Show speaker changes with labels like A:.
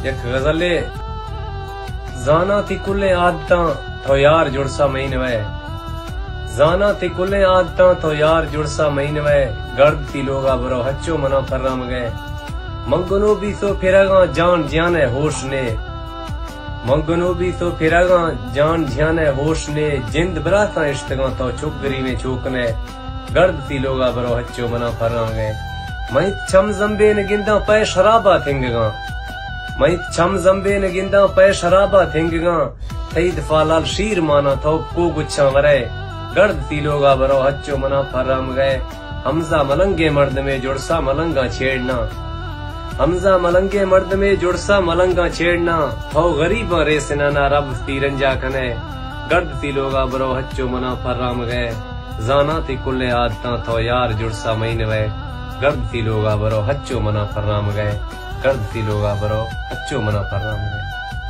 A: एक गजले जाना थी कुले आदता तो यार जुड़सा महीन वे जाना थी कुले आदता तो यार जुड़सा महीन वे गर्द थी लोगा बरो हच्चो मना फर्राम गए मंगनो भी तो फिरगा जान ज्यान है होश ने मंगनो भी तो फिरगा जान ज्यान है होश ने जिंद बराता इश्तगा तो चुप गरी में चूकने गर्द थी लोगा बरो हच्चो मना फर्राम गए मैं छम जम्बे न गिंदा पै शराबा थिंगगा मैं छम जम्बे न गिंदा पै शराबा थिंगगा थई दफालाल शीर माना थो को गुच्छा वरे गर्द थी लोगा बरो हच्चो मना फर्राम गए हमजा मलंगे मर्द में जुड़सा मलंगा छेड़ना हमजा मलंगे मर्द में जुड़सा मलंगा छेड़ना थो गरीबा रेसना ना रब तीरंजा कने गर्द थी लोगा बरो हच्चो मना फर्राम गए जाना थी कुल्ले आदता थो यार जुड़सा महीन वे गर्द थी लोगा बरो हच्चो मना फर्राम गए गर्द थी लोगा बरो हच्चो मना फर्राम गए।